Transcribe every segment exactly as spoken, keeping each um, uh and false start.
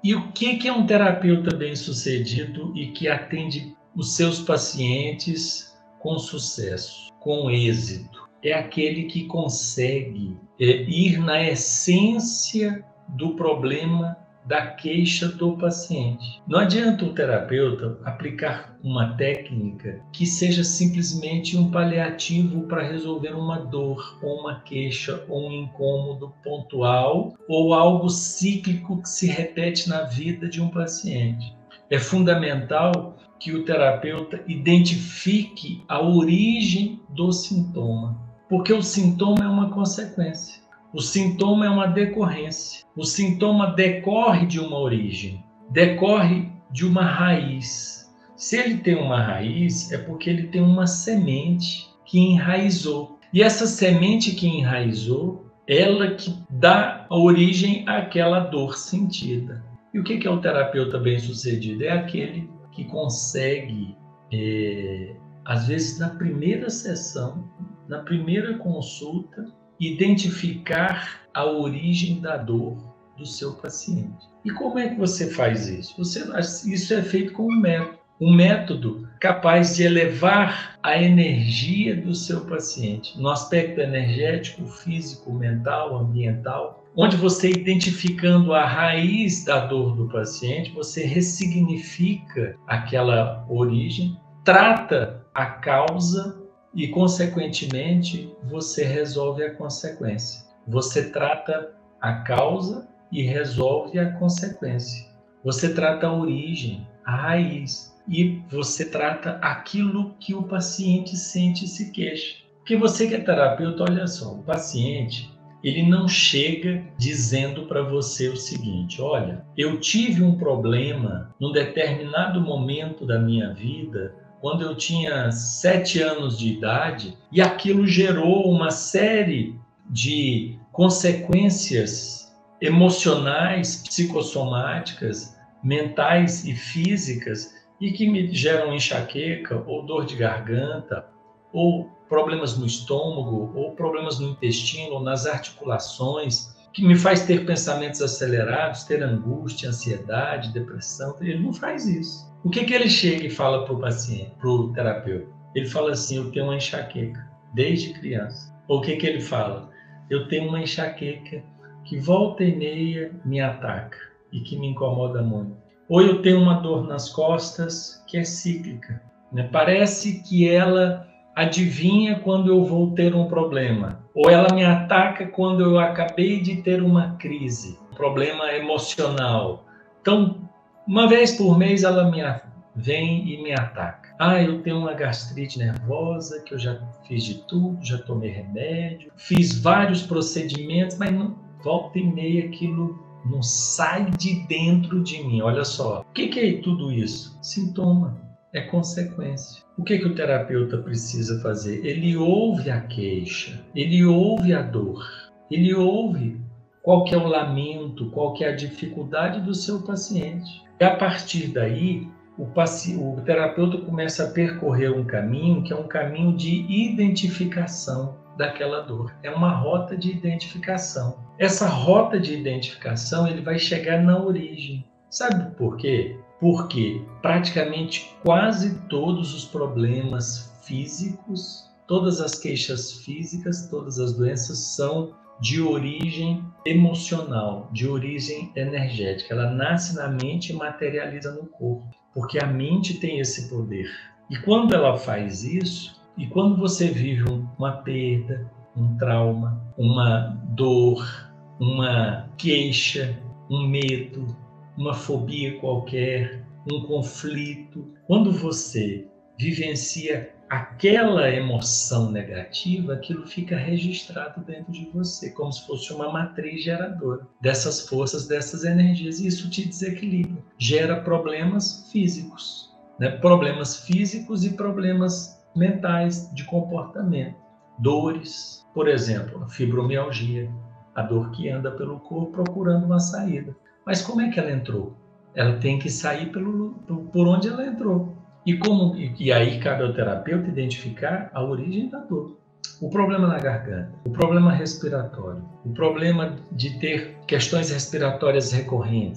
E o que é um terapeuta bem-sucedido e que atende os seus pacientes com sucesso, com êxito? É aquele que consegue é, ir na essência do problema, da queixa do paciente. Não adianta o terapeuta aplicar uma técnica que seja simplesmente um paliativo para resolver uma dor, ou uma queixa, ou um incômodo pontual, ou algo cíclico que se repete na vida de um paciente. É fundamental que o terapeuta identifique a origem do sintoma, porque o sintoma é uma consequência. O sintoma é uma decorrência. O sintoma decorre de uma origem, decorre de uma raiz. Se ele tem uma raiz, é porque ele tem uma semente que enraizou. E essa semente que enraizou, ela que dá a origem àquela dor sentida. E o que é o terapeuta bem-sucedido? É aquele que consegue, é, às vezes na primeira sessão, na primeira consulta, identificar a origem da dor do seu paciente. E como é que você faz isso? Você, isso é feito com um método. Um método capaz de elevar a energia do seu paciente, no aspecto energético, físico, mental, ambiental, onde você, identificando a raiz da dor do paciente, você ressignifica aquela origem, trata a causa e, consequentemente, você resolve a consequência. Você trata a causa e resolve a consequência. Você trata a origem, a raiz, e você trata aquilo que o paciente sente e se queixa. Porque você que é terapeuta, olha só, o paciente, ele não chega dizendo para você o seguinte: olha, eu tive um problema num determinado momento da minha vida, quando eu tinha sete anos de idade, e aquilo gerou uma série de consequências emocionais, psicossomáticas, mentais e físicas, e que me geram enxaqueca, ou dor de garganta, ou problemas no estômago, ou problemas no intestino, ou nas articulações, que me faz ter pensamentos acelerados, ter angústia, ansiedade, depressão. Ele não faz isso. O que que ele chega e fala para o paciente, para o terapeuta? Ele fala assim: eu tenho uma enxaqueca desde criança. Ou o que que ele fala? Eu tenho uma enxaqueca que volta e meia me ataca e que me incomoda muito. Ou eu tenho uma dor nas costas que é cíclica, né? Parece que ela adivinha quando eu vou ter um problema. Ou ela me ataca quando eu acabei de ter uma crise, um problema emocional. Então, uma vez por mês ela me vem e me ataca. Ah, eu tenho uma gastrite nervosa, que eu já fiz de tudo, já tomei remédio, fiz vários procedimentos, mas não, volta e meia aquilo não sai de dentro de mim. Olha só, o que, que é tudo isso? Sintoma, é consequência. O que, que o terapeuta precisa fazer? Ele ouve a queixa, ele ouve a dor, ele ouve qual que é o lamento, qual que é a dificuldade do seu paciente. E a partir daí, o, paci... o terapeuta começa a percorrer um caminho que é um caminho de identificação daquela dor. É uma rota de identificação. Essa rota de identificação, ele vai chegar na origem. Sabe por quê? Porque praticamente quase todos os problemas físicos, todas as queixas físicas, todas as doenças são de origem emocional, de origem energética. Ela nasce na mente e materializa no corpo, porque a mente tem esse poder. E quando ela faz isso, e quando você vive uma perda, um trauma, uma dor, uma queixa, um medo, uma fobia qualquer, um conflito, quando você vivencia aquela emoção negativa, aquilo fica registrado dentro de você, como se fosse uma matriz geradora dessas forças, dessas energias, e isso te desequilibra, gera problemas físicos, né? Problemas físicos e problemas mentais de comportamento, dores, por exemplo, a fibromialgia, a dor que anda pelo corpo procurando uma saída. Mas como é que ela entrou? Ela tem que sair pelo, por onde ela entrou. E, como, e aí cabe ao terapeuta identificar a origem da dor. O problema na garganta, o problema respiratório, o problema de ter questões respiratórias recorrentes,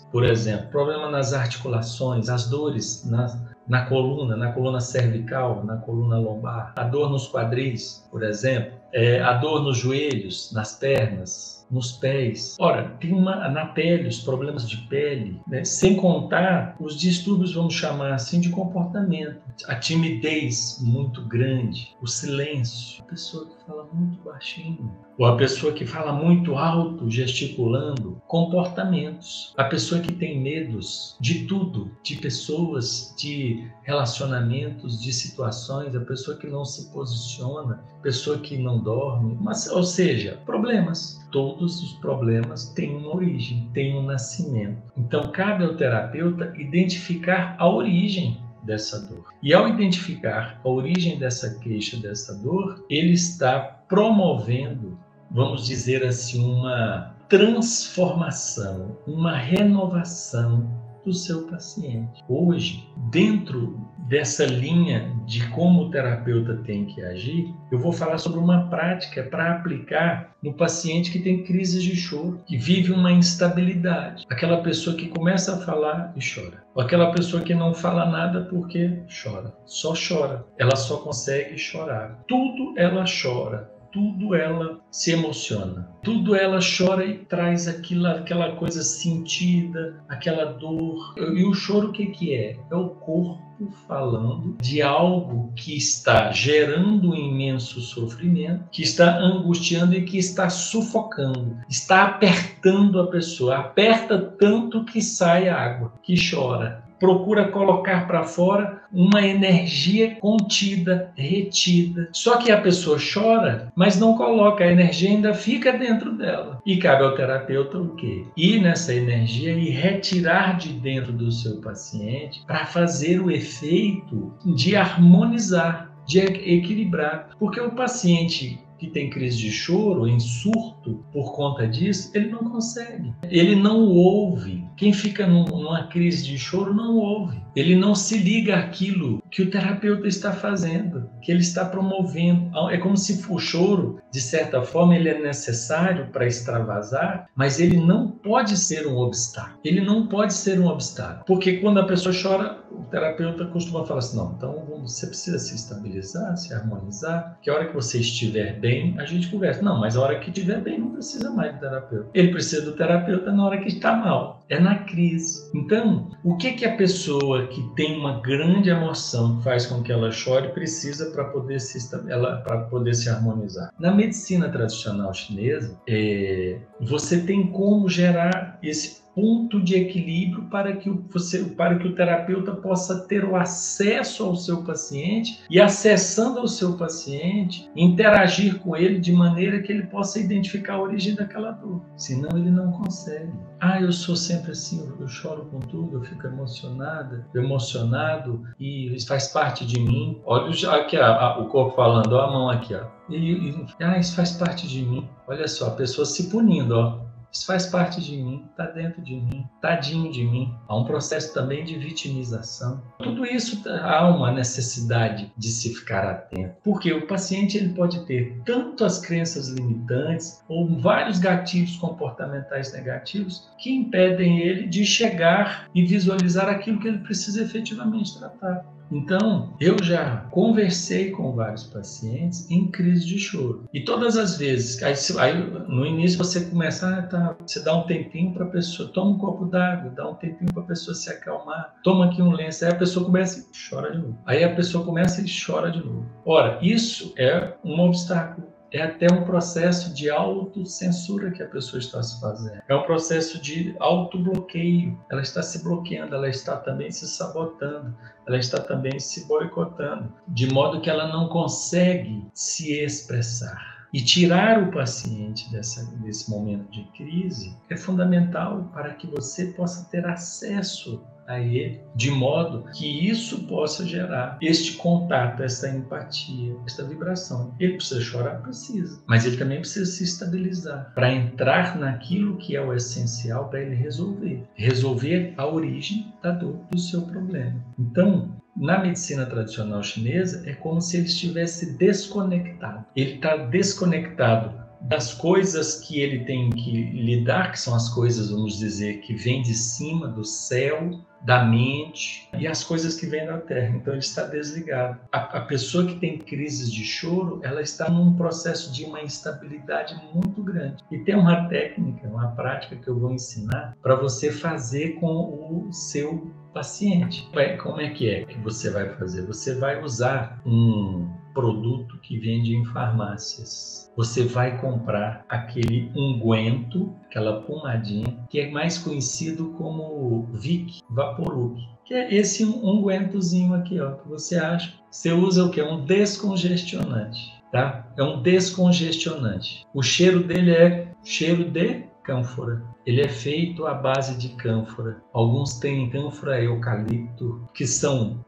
por exemplo, problema nas articulações, as dores na, na coluna, na coluna cervical, na coluna lombar, a dor nos quadris, por exemplo, é, a dor nos joelhos, nas pernas, nos pés. Ora, tem uma na pele, os problemas de pele, né? Sem contar os distúrbios, vamos chamar assim, de comportamento. A timidez muito grande, o silêncio, a pessoa que fala muito baixinho, ou a pessoa que fala muito alto, gesticulando, comportamentos. A pessoa que tem medos de tudo, de pessoas, de relacionamentos, de situações, a pessoa que não se posiciona, a pessoa que não dorme, mas, ou seja, problemas. Todos os problemas têm uma origem, têm um nascimento. Então, cabe ao terapeuta identificar a origem dessa dor. E ao identificar a origem dessa queixa, dessa dor, ele está promovendo, vamos dizer assim, uma transformação, uma renovação do seu paciente. Hoje, dentro dessa linha de como o terapeuta tem que agir, eu vou falar sobre uma prática para aplicar no paciente que tem crises de choro, que vive uma instabilidade. Aquela pessoa que começa a falar e chora. Ou aquela pessoa que não fala nada porque chora. Só chora. Ela só consegue chorar. Tudo ela chora. Tudo ela se emociona, tudo ela chora e traz aquilo, aquela coisa sentida, aquela dor. E o choro o que, que é? É o corpo falando de algo que está gerando um imenso sofrimento, que está angustiando e que está sufocando, está apertando a pessoa, aperta tanto que sai água, que chora. Procura colocar para fora uma energia contida, retida. Só que a pessoa chora, mas não coloca, a energia ainda fica dentro dela. E cabe ao terapeuta o quê? Ir nessa energia e retirar de dentro do seu paciente para fazer o efeito de harmonizar, de equilibrar. Porque o paciente que tem crise de choro, em surto, por conta disso, ele não consegue. Ele não ouve. Quem fica num, numa crise de choro não ouve. Ele não se liga àquilo que o terapeuta está fazendo, que ele está promovendo. É como se o choro, de certa forma, ele é necessário para extravasar, mas ele não pode ser um obstáculo. Ele não pode ser um obstáculo. Porque quando a pessoa chora, o terapeuta costuma falar assim, não, então você precisa se estabilizar, se harmonizar, que a hora que você estiver bem, a gente conversa. Não, mas a hora que estiver bem, não precisa mais do terapeuta. Ele precisa do terapeuta na hora que está mal. É na crise. Então, o que, que a pessoa que tem uma grande emoção faz com que ela chore precisa para poder se para poder se harmonizar? Na medicina tradicional chinesa, é, você tem como gerar esse ponto de equilíbrio para que, o, você, para que o terapeuta possa ter o acesso ao seu paciente e, acessando ao seu paciente, interagir com ele de maneira que ele possa identificar a origem daquela dor. Senão ele não consegue. Ah, eu sou sempre assim, eu choro com tudo, eu fico emocionada, emocionado e isso faz parte de mim. Olha aqui a, a, o corpo falando, ó, a mão aqui, ó. E, e, ah, isso faz parte de mim. Olha só, a pessoa se punindo, ó. Isso faz parte de mim, está dentro de mim, tadinho de mim. Há um processo também de vitimização. Tudo isso há uma necessidade de se ficar atento. Porque o paciente ele pode ter tanto as crenças limitantes ou vários gatilhos comportamentais negativos que impedem ele de chegar e visualizar aquilo que ele precisa efetivamente tratar. Então, eu já conversei com vários pacientes em crise de choro. E todas as vezes, aí, aí no início você começa, ah, tá, você dá um tempinho para a pessoa, toma um copo d'água, dá um tempinho para a pessoa se acalmar, toma aqui um lenço, aí a pessoa começa e chora de novo. Aí a pessoa começa e chora de novo. Ora, isso é um obstáculo. É até um processo de autocensura que a pessoa está se fazendo. É um processo de autobloqueio. Ela está se bloqueando, ela está também se sabotando, ela está também se boicotando, de modo que ela não consegue se expressar. E tirar o paciente dessa, desse momento de crise é fundamental para que você possa ter acesso a ele, de modo que isso possa gerar este contato, essa empatia, esta vibração. Ele precisa chorar? Precisa. Mas ele também precisa se estabilizar para entrar naquilo que é o essencial para ele resolver. Resolver a origem da dor do seu problema. Então, na medicina tradicional chinesa, é como se ele estivesse desconectado. Ele está desconectado das coisas que ele tem que lidar, que são as coisas, vamos dizer, que vêm de cima, do céu, da mente, e as coisas que vêm da terra. Então ele está desligado. A, a pessoa que tem crises de choro, ela está num processo de uma instabilidade muito grande. E tem uma técnica, uma prática que eu vou ensinar para você fazer com o seu paciente. Como é que é que você vai fazer? Você vai usar um produto que vende em farmácias. Você vai comprar aquele unguento, aquela pomadinha, que é mais conhecido como Vic, Vaporub, que é esse unguentozinho aqui, ó, que você acha. Você usa o que? Um descongestionante, tá? É um descongestionante. O cheiro dele é cheiro de cânfora. Ele é feito à base de cânfora. Alguns têm cânfora eucalipto, que são,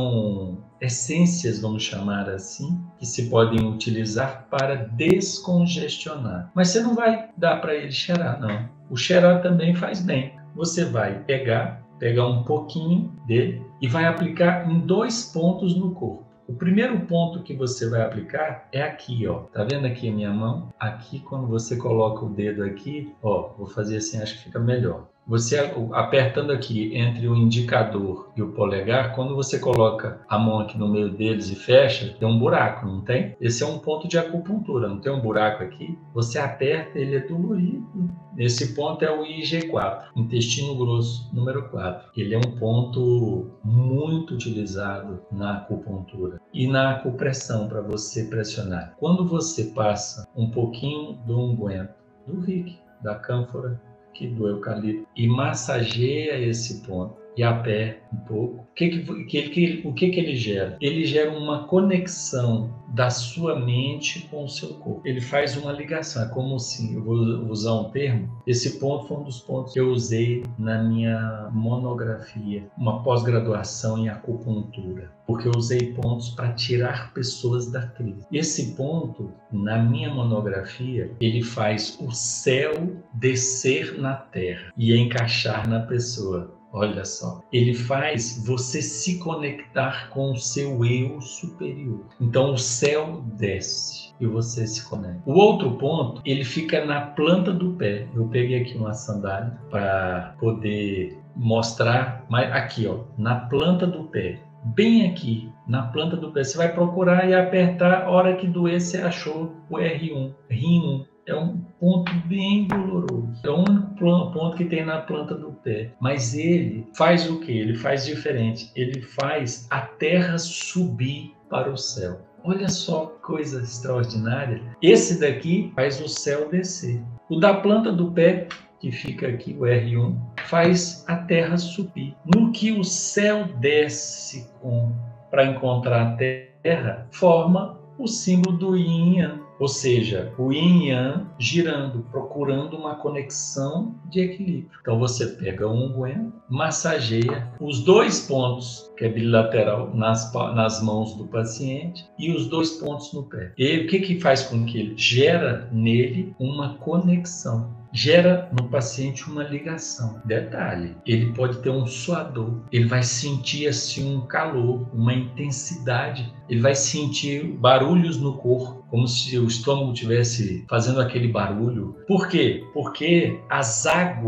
são essências, vamos chamar assim, que se podem utilizar para descongestionar. Mas você não vai dar para ele cheirar, não. O cheirar também faz bem. Você vai pegar, pegar um pouquinho dele e vai aplicar em dois pontos no corpo. O primeiro ponto que você vai aplicar é aqui, ó. Tá vendo aqui a minha mão? Aqui, quando você coloca o dedo aqui, ó, vou fazer assim, acho que fica melhor. Você apertando aqui entre o indicador e o polegar, quando você coloca a mão aqui no meio deles e fecha, tem um buraco, não tem? Esse é um ponto de acupuntura, não tem um buraco aqui? Você aperta, ele é dolorido. Esse ponto é o I G quatro, intestino grosso, número quatro. Ele é um ponto muito utilizado na acupuntura e na acupressão para você pressionar. Quando você passa um pouquinho do unguento, do Vic, da cânfora, do eucalipto, e massageia esse ponto e aperta um pouco. O que que, que, que, o que que ele gera? Ele gera uma conexão da sua mente com o seu corpo. Ele faz uma ligação. É como se, eu vou usar um termo, esse ponto foi um dos pontos que eu usei na minha monografia, uma pós-graduação em acupuntura, porque eu usei pontos para tirar pessoas da crise. Esse ponto, na minha monografia, ele faz o céu descer na terra e encaixar na pessoa. Olha só, ele faz você se conectar com o seu eu superior. Então o céu desce e você se conecta. O outro ponto, ele fica na planta do pé. Eu peguei aqui uma sandália para poder mostrar, mas aqui, ó, na planta do pé. Bem aqui, na planta do pé. Você vai procurar e apertar, a hora que doer, você achou o R um, R um. É um ponto bem doloroso. É o único ponto que tem na planta do pé. Mas ele faz o quê? Ele faz diferente. Ele faz a terra subir para o céu. Olha só que coisa extraordinária. Esse daqui faz o céu descer. O da planta do pé, que fica aqui, o R um, faz a terra subir. No que o céu desce para encontrar a terra, forma o símbolo do Yin e Yang. Ou seja, o Yin e Yang girando, procurando uma conexão de equilíbrio. Então você pega um unguento, massageia os dois pontos, que é bilateral, nas, nas mãos do paciente, e os dois pontos no pé. E o que, que faz com que ele gera nele uma conexão? Gera no paciente uma ligação. Detalhe, ele pode ter um suador, ele vai sentir assim um calor, uma intensidade, ele vai sentir barulhos no corpo, como se o estômago estivesse fazendo aquele barulho. Por quê? Porque as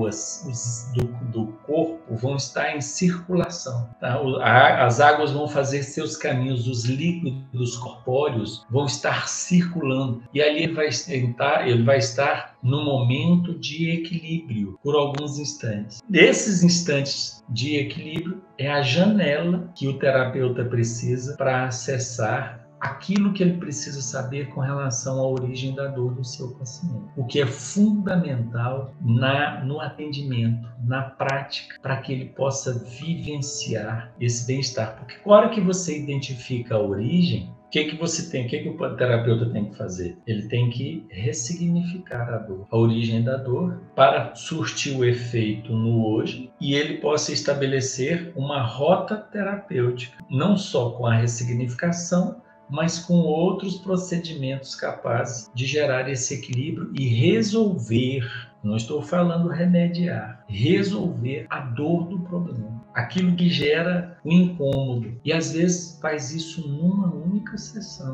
águas do, do corpo vão estar em circulação. Tá? As águas vão fazer seus caminhos, os líquidos corpóreos vão estar circulando. E ali ele vai estar, ele vai estar no momento de equilíbrio por alguns instantes. Nesses instantes de equilíbrio é a janela que o terapeuta precisa para acessar aquilo que ele precisa saber com relação à origem da dor do seu paciente. O que é fundamental na, no atendimento, na prática, para que ele possa vivenciar esse bem-estar. Porque na hora que você identifica a origem, o que, que você tem, o que, que o terapeuta tem que fazer? Ele tem que ressignificar a dor, a origem da dor, para surtir o efeito no hoje e ele possa estabelecer uma rota terapêutica, não só com a ressignificação, mas com outros procedimentos capazes de gerar esse equilíbrio e resolver, não estou falando remediar, resolver a dor do problema, aquilo que gera o incômodo. E às vezes faz isso numa única sessão.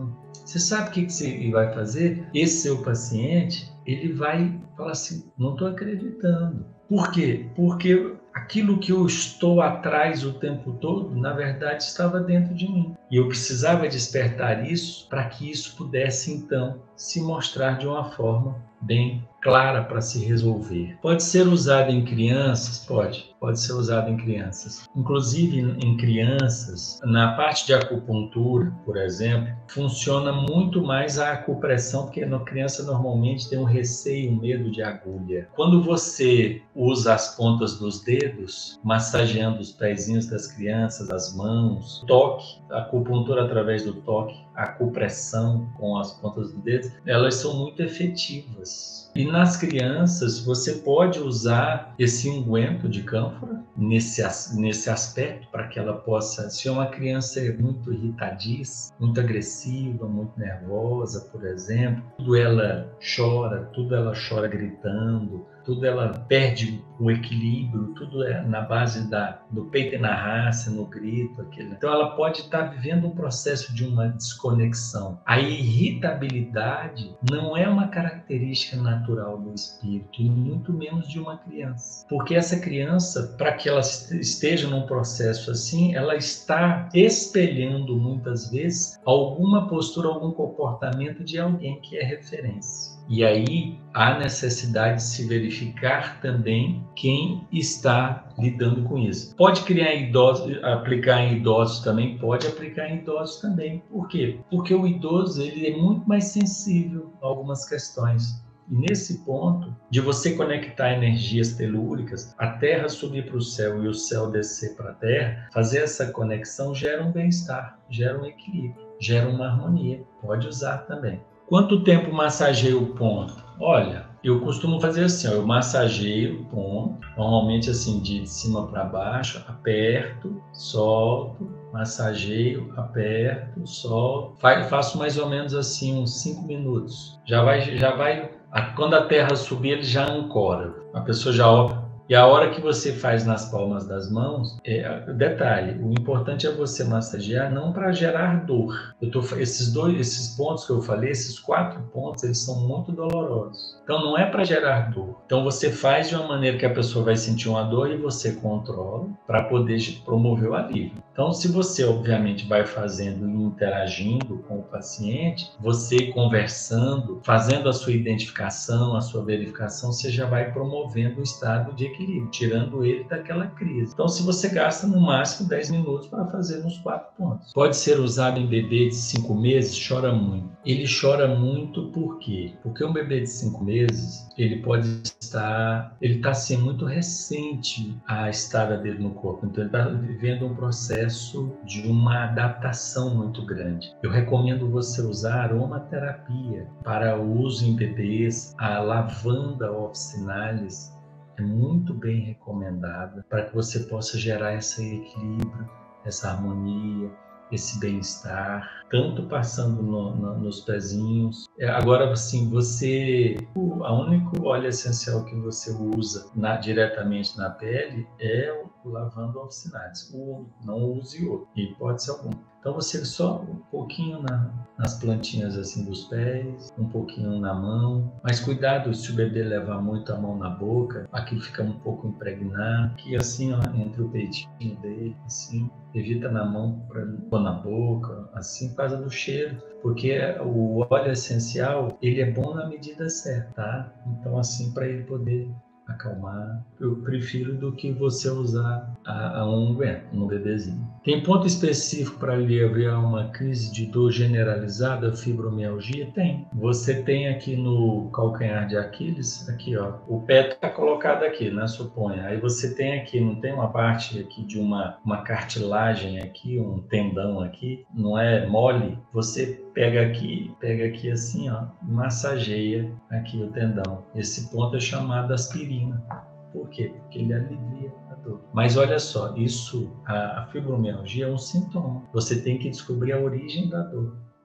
Você sabe o que você vai fazer? Esse seu paciente, ele vai falar assim, não estou acreditando. Por quê? Porque aquilo que eu estou atrás o tempo todo, na verdade, estava dentro de mim. E eu precisava despertar isso para que isso pudesse, então, se mostrar de uma forma bem clara para se resolver. Pode ser usado em crianças? Pode. Pode ser usado em crianças. Inclusive, em crianças, na parte de acupuntura, por exemplo, funciona muito mais a acupressão, porque a criança normalmente tem um receio, um medo de agulha. Quando você usa as pontas dos dedos, massageando os pezinhos das crianças, as mãos, toque, a acupuntura através do toque, a acupressão com as pontas dos dedos, elas são muito efetivas. E nas crianças, você pode usar esse unguento de cânfora nesse, nesse aspecto, para que ela possa, se uma criança é muito irritadiça, muito agressiva, muito nervosa, por exemplo, tudo ela chora, tudo ela chora gritando, tudo ela perde o equilíbrio, tudo é na base da, do peito e na raça, no grito. Aquele. Então ela pode estar vivendo um processo de uma desconexão. A irritabilidade não é uma característica natural do espírito, e muito menos de uma criança. Porque essa criança, para que ela esteja num processo assim, ela está espelhando muitas vezes alguma postura, algum comportamento de alguém que é referência. E aí há necessidade de se verificar também quem está lidando com isso. Pode criar em idosos, aplicar em idosos também, pode aplicar em idosos também. Por quê? Porque o idoso ele é muito mais sensível a algumas questões. E nesse ponto de você conectar energias telúricas, a Terra subir para o céu e o céu descer para a Terra, fazer essa conexão gera um bem-estar, gera um equilíbrio, gera uma harmonia. Pode usar também. Quanto tempo massageia o ponto? Olha, eu costumo fazer assim, ó, eu massageio o ponto, normalmente assim de cima para baixo, aperto, solto, massageio, aperto, solto. Faço mais ou menos assim uns cinco minutos. Já vai, já vai, quando a terra subir, ele já ancora. A pessoa já opta. E a hora que você faz nas palmas das mãos, é, detalhe, o importante é você massagear não para gerar dor. Eu tô, esses, dois, esses pontos que eu falei, esses quatro pontos, eles são muito dolorosos. Então não é para gerar dor. Então você faz de uma maneira que a pessoa vai sentir uma dor e você controla para poder promover o alívio. Então se você obviamente vai fazendo e interagindo com o paciente, você conversando, fazendo a sua identificação, a sua verificação, você já vai promovendo o estado de equilíbrio, tirando ele daquela crise. Então, se você gasta no máximo dez minutos para fazer nos quatro pontos. Pode ser usado em bebê de cinco meses, chora muito. Ele chora muito por quê? Porque um bebê de cinco meses, ele pode estar, ele está assim, muito recente a estada dele no corpo. Então, ele está vivendo um processo de uma adaptação muito grande. Eu recomendo você usar aromaterapia para uso em bebês, a lavanda officinalis, é muito bem recomendada para que você possa gerar esse equilíbrio, essa harmonia, esse bem-estar, tanto passando no, no, nos pezinhos. Agora, assim, você, o único óleo essencial que você usa na, diretamente na pele é o lavanda officinalis. O não use outro, hipótese alguma. Então você só um pouquinho na, nas plantinhas assim dos pés, um pouquinho na mão, mas cuidado se o bebê levar muito a mão na boca, aquilo fica um pouco impregnado, aqui assim ó, entre o peitinho dele, assim, evita na mão ou na boca, assim por causa do cheiro, porque o óleo essencial ele é bom na medida certa, tá? Então assim para ele poder acalmar, eu prefiro do que você usar a, a um unguento no bebezinho. Tem ponto específico para aliviar uma crise de dor generalizada, fibromialgia? Tem. Você tem aqui no calcanhar de Aquiles, aqui ó, o pé está colocado aqui, né, suponha. Aí você tem aqui, não tem uma parte aqui de uma, uma cartilagem aqui, um tendão aqui, não é mole? Você pega aqui, pega aqui assim, ó, massageia aqui o tendão. Esse ponto é chamado aspirina. Por quê? Porque ele alivia a dor. Mas olha só, isso, a, a fibromialgia é um sintoma. Você tem que descobrir a origem da dor.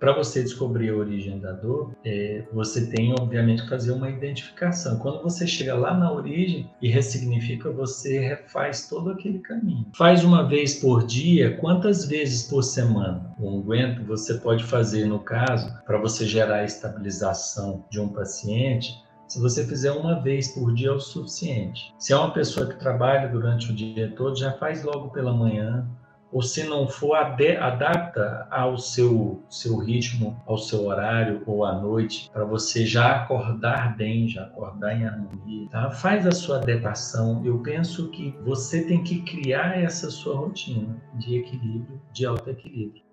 para você descobrir a origem da dor, é, você tem, obviamente, que fazer uma identificação. Quando você chega lá na origem e ressignifica, você refaz todo aquele caminho. Faz uma vez por dia, quantas vezes por semana? O unguento você pode fazer, no caso, para você gerar a estabilização de um paciente. Se você fizer uma vez por dia é o suficiente. Se é uma pessoa que trabalha durante o dia todo, já faz logo pela manhã. Ou se não for, adapta ao seu, seu ritmo, ao seu horário ou à noite, para você já acordar bem, já acordar em harmonia. Tá? Faz a sua adequação. Eu penso que você tem que criar essa sua rotina de equilíbrio, de alto equilíbrio.